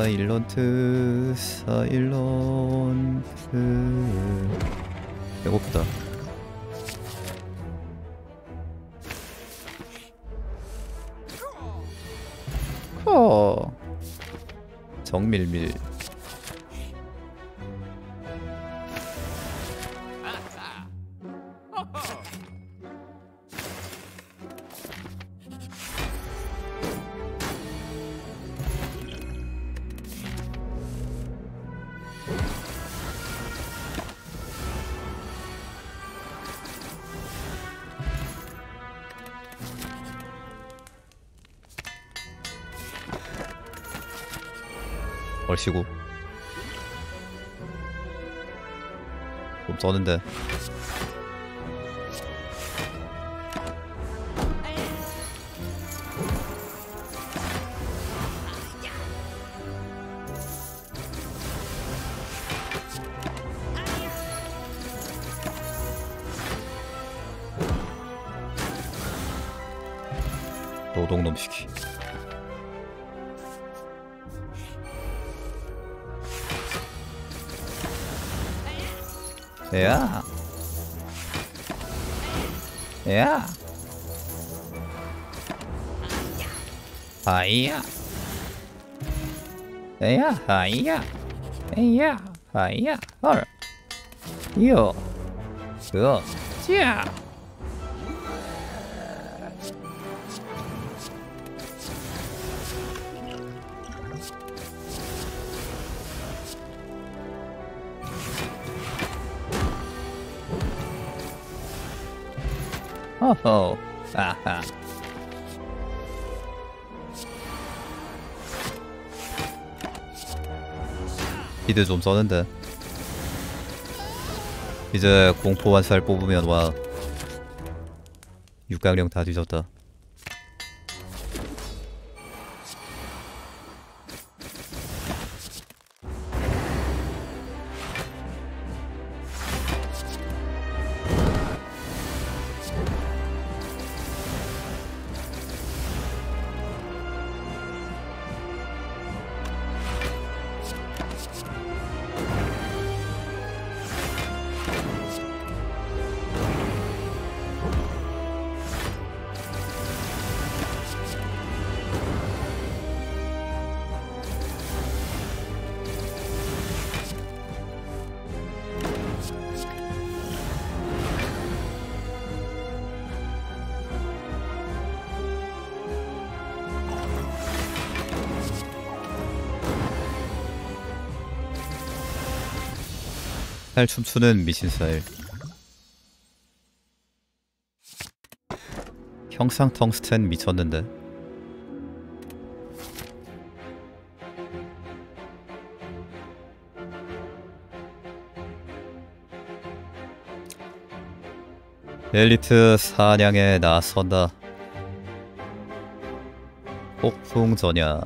사일런트 사일런트. 배고프다. 정밀밀. 얼씨구 좀 써는데. 노동놈 시키. 야, 야, 하이야, 야, 하이야, 야, 하이야, 헐, 요, 자. 호호, 아하. 비드 좀 써는데. 이제 공포 환살 뽑으면 와. 육각령 다 뒤졌다. 살 춤추는 미신살. 형상 텅스텐 미쳤는데. 엘리트 사냥에 나선다. 폭풍전야.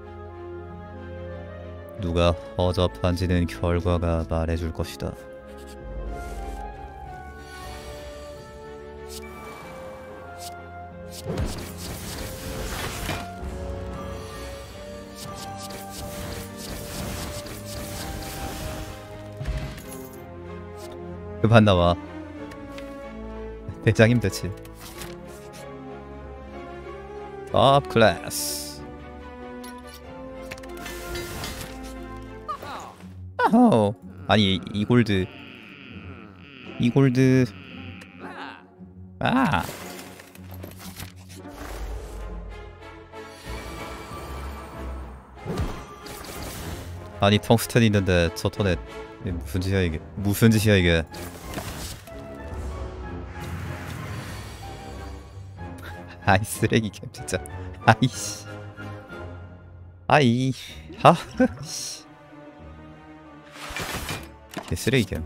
누가 허접한지는 결과가 말해줄 것이다. 그만 나와. 대장 힘들지. 업 클래스. 아호. 아니 이 골드. 이 골드. 아. 아니 텅스텐 있는데 저 턴에 무슨 짓이야 이게. 무슨 짓이야 이게. 아이 쓰레기 캠 진짜. 아이씨. 아이. 하흐. 개 쓰레기 캠.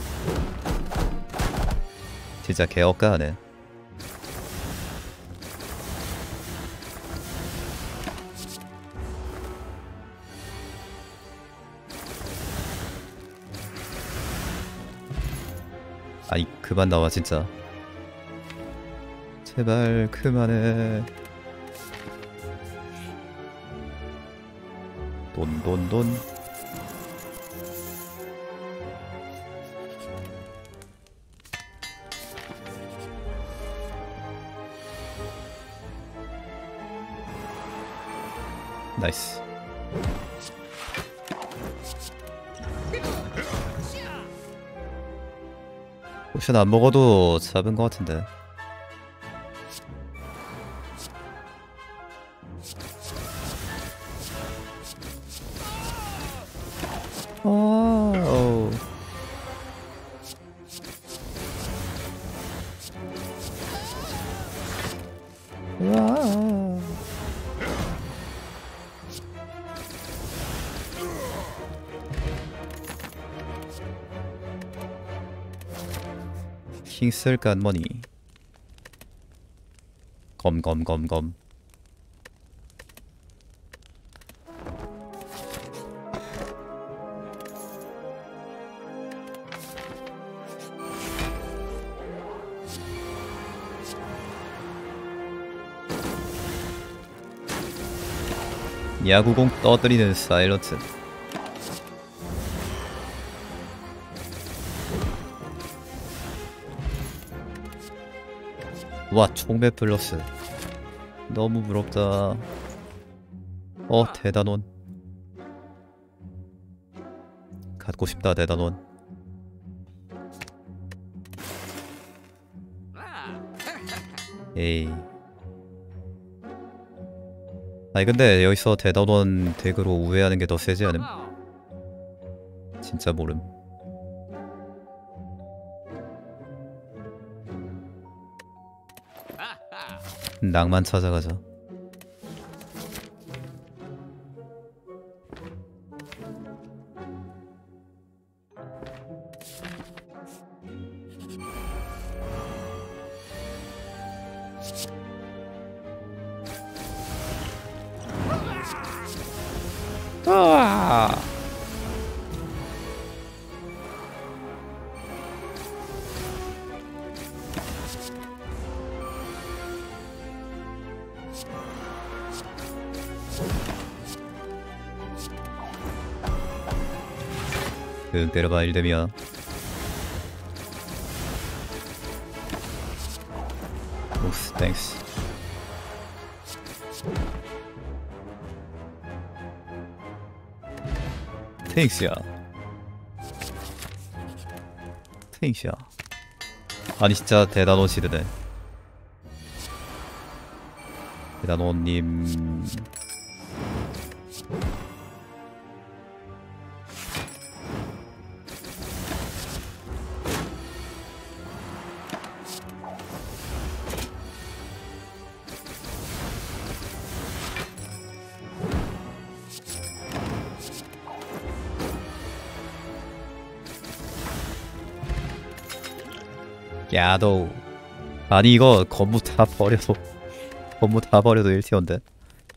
진짜 개 억까하네. 아이 그만 나와 진짜. 제발 그만해. 돈돈돈. 나이스. 포션 안 먹어도 잡은 것 같은데. 오. 와. 킹슬 깐머니. 검검검검. 야구공 떠들이는 사일런트. 와, 총매 플러스. 너무 부럽다. 대단원. 갖고 싶다, 대단원. 에이. 아니 근데 여기서 대단원 덱으로 우회하는 게 더 세지 않음? 진짜 모름. 낭만 찾아가자. 아! 때려봐 일dem이야. 오스 땡스. 땡스야. 땡스야. 아니 진짜 대단원 시드네. 대단원님. 야도. 아니 이거 건무 다 버려도 1티어인데.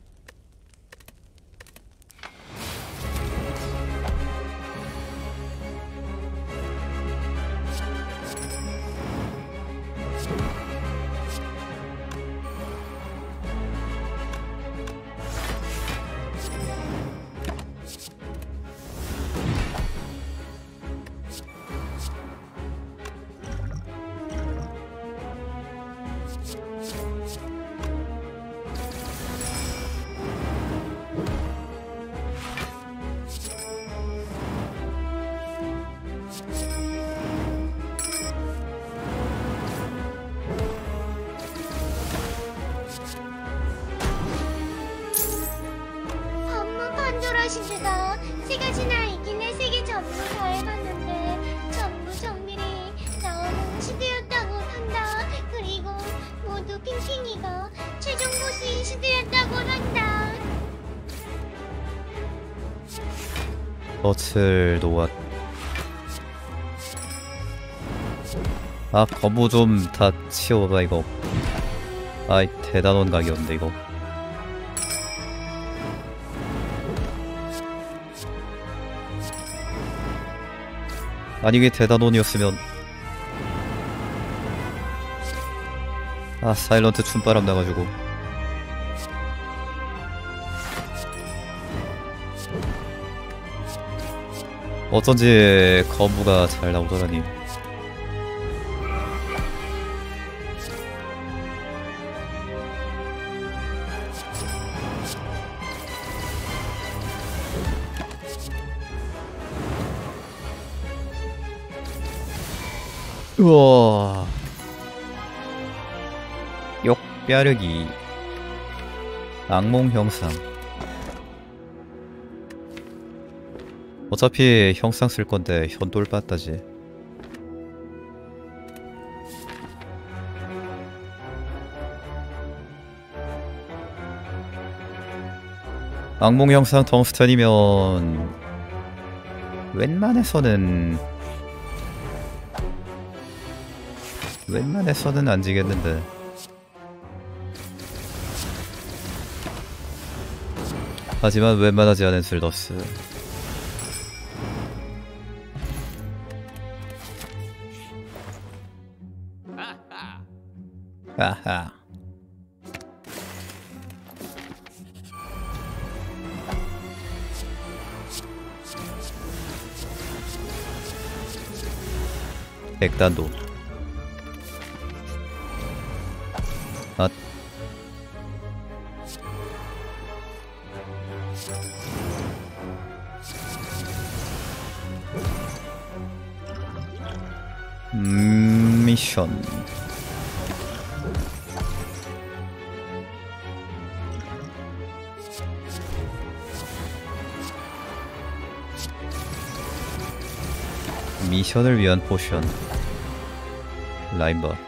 시대가 세 가지나 있길래 세계 전부 다 해봤는데 전부 정밀히 나오는 시대였다고 한다. 그리고 모두 핑핑이가 최종 보스인 시대였다고 한다. 버틀 노앗. 아 거부 좀 다 치워봐 이거. 아이 대단원 각이었는데 이거. 아니 이게 대단원이었으면. 아 사일런트 춤바람 나가지고. 어쩐지 거부가 잘 나오더라니. 우와. 욕뼈르기. 악몽 형상. 어차피 형상 쓸 건데 현돌 빠따지. 악몽 형상 텅스턴이면 웬만해서는 안 지겠는데. 하지만 웬만하지 않은 슬더스. 하하. 백단도. 아. 미션. 미션을 위한 포션. 라인바.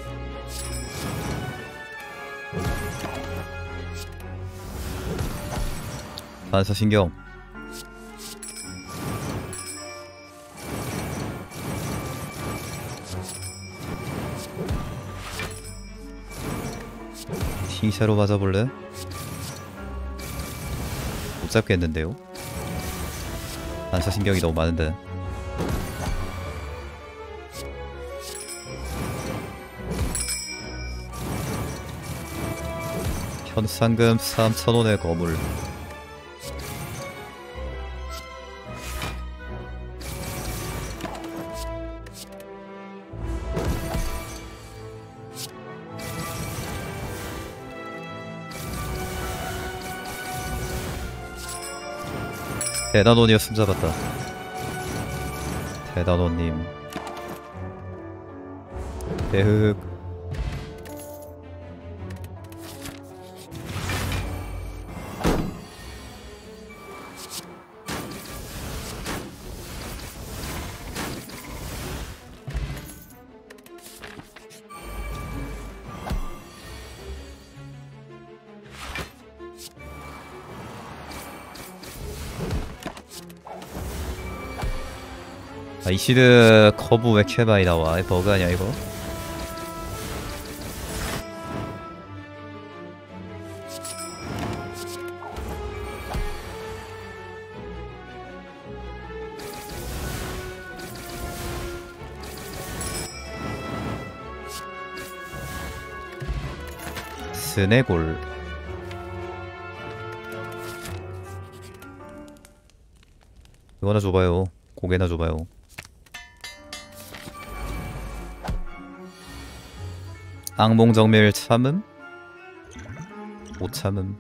반사신경. T샤로 맞아볼래? 못 잡겠는데요? 반사신경이 너무 많은데. 현상금 3,000원의 거물. 대단원이었음 잡았다. 대단원님. 대흑. 아, 이시드 커브 왜 이렇게 많이 나와? 버그 아니야 이거? 스네골. 이거나 줘봐요. 고개나 줘봐요. 악몽정밀 참음? 못 참음.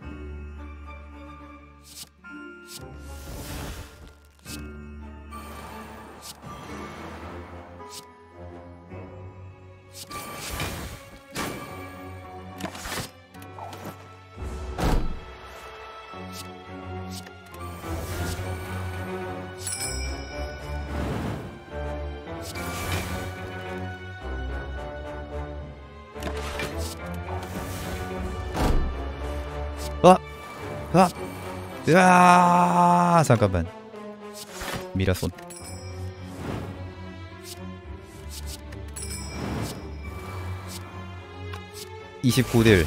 으아! 잠깐만. 미라손. (29딜)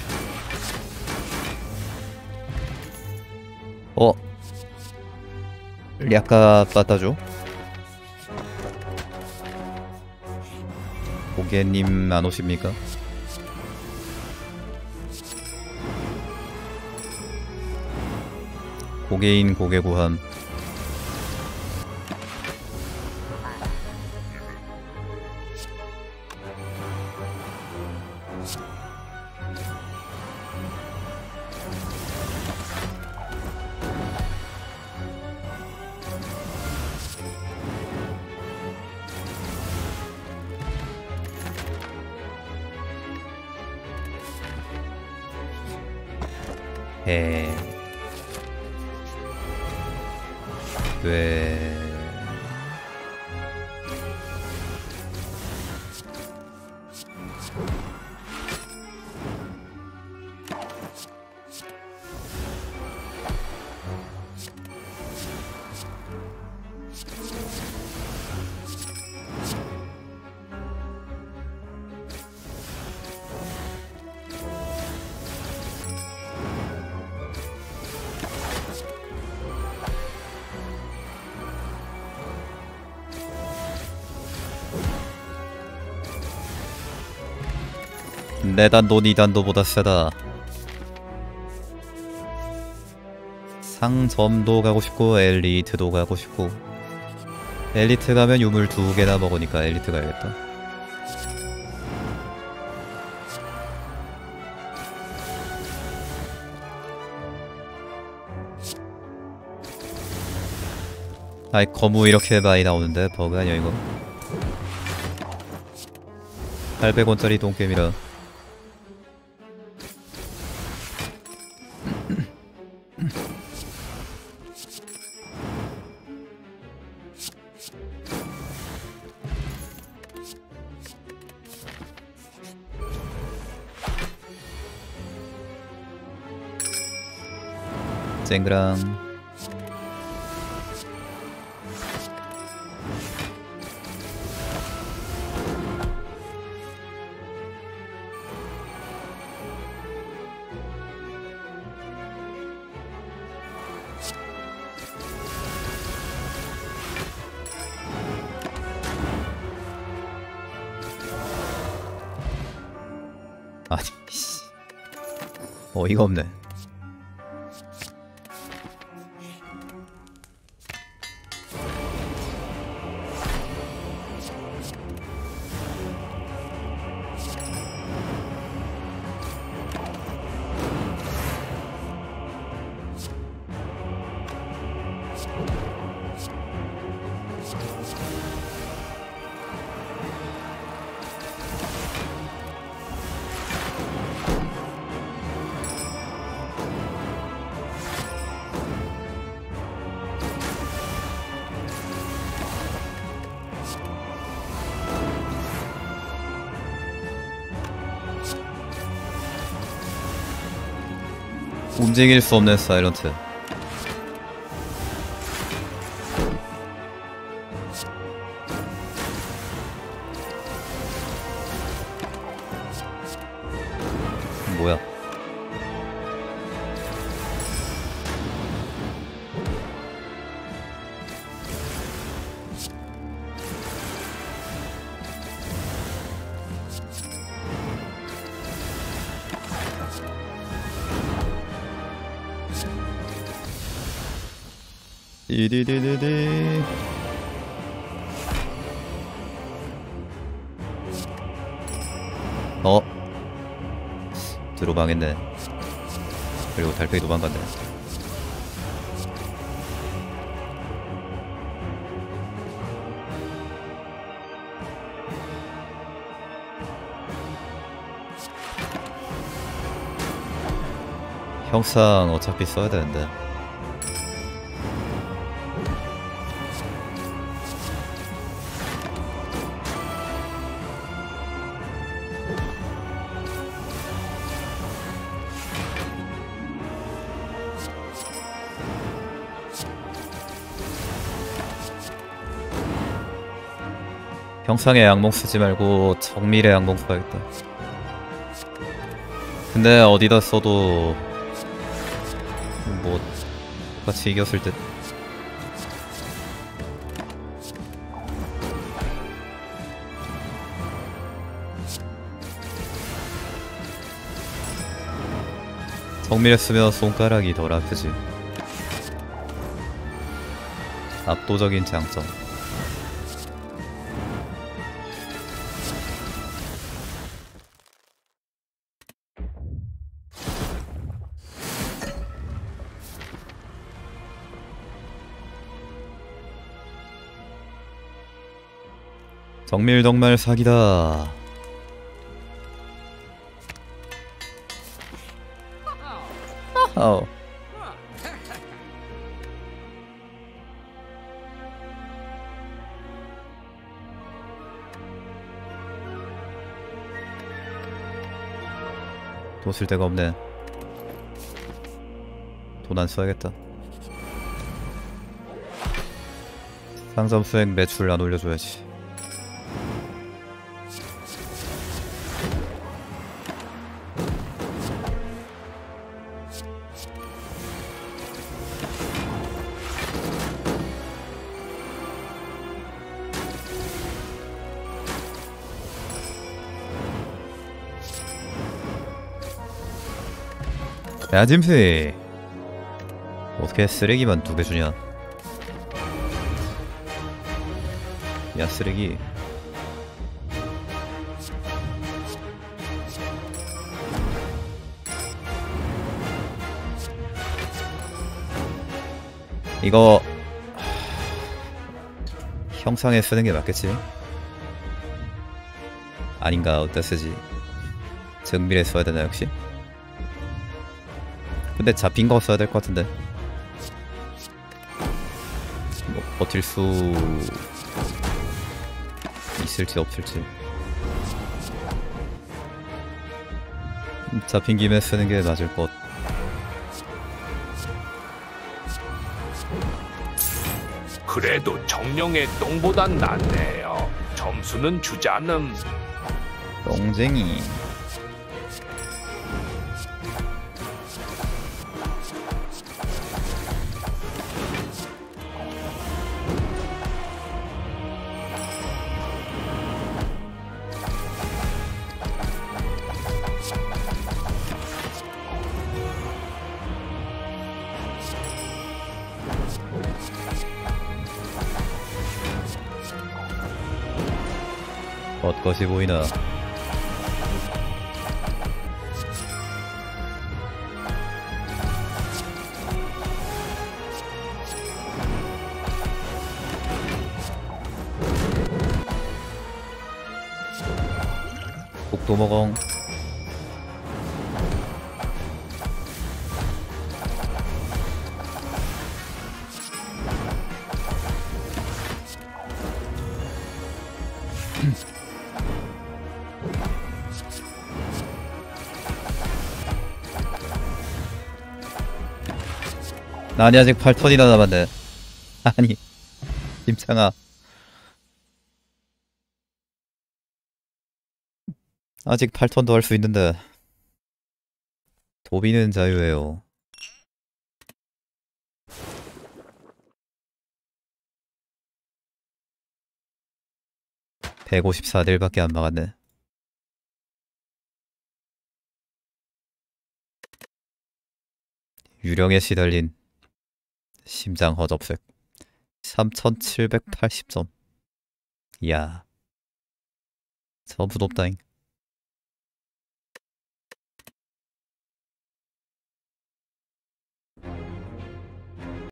략가 빠따줘. 고개님 안 오십니까? 고개인 고개구함. 해. 왜? 내 단도 니 단도보다 세다. 상점도 가고 싶고 엘리트도 가고 싶고. 엘리트 가면 유물 2개나 먹으니까 엘리트 가야겠다. 아이 거무 이렇게 많이 나오는데 버그 아니야 이거? 800원짜리 똥게임이라. 쨍그랑. 아니 씨. 어이가 없네. 움직일 수 없는 사일런트. 뭐야? 디디디디디. 들어망했네. 그리고 달팽이 도망갔네. 형상 어차피 써야 되는데. 형상의 악몽 쓰지 말고 정밀의 악몽 써야겠다. 근데 어디다 써도 뭐 똑같이 이겼을 듯. 정밀에 쓰면 손가락이 덜 아프지. 압도적인 장점. 정밀 정말 사기다. 어. 돈 쓸 데가 없네. 돈 안 써야겠다. 상점 수익 매출 안 올려줘야지. 야 짐새, 어떻게 쓰레기만 2개 주냐? 야 쓰레기. 이거 형상에 쓰는 게 맞겠지? 아닌가? 어디다 쓰지? 정밀에 써야 되나 역시? 근데 잡힌 거 써야 될 것 같은데. 뭐 버틸 수 있을지 없을지. 잡힌 김에 쓰는 게 맞을 것. 그래도 정령의 똥보단 낫네요. 점수는 주자는. 똥쟁이. 벚것이 보이나. 복도 먹엉. 아니 아직 8턴이나 남았네. 아니 김창아, 아직 8턴도 할 수 있는데. 도비는 자유예요. (154딜)밖에 안 막았네. 유령에 시달린 심장 허접색 3780점. 이야, 전부 높다잉.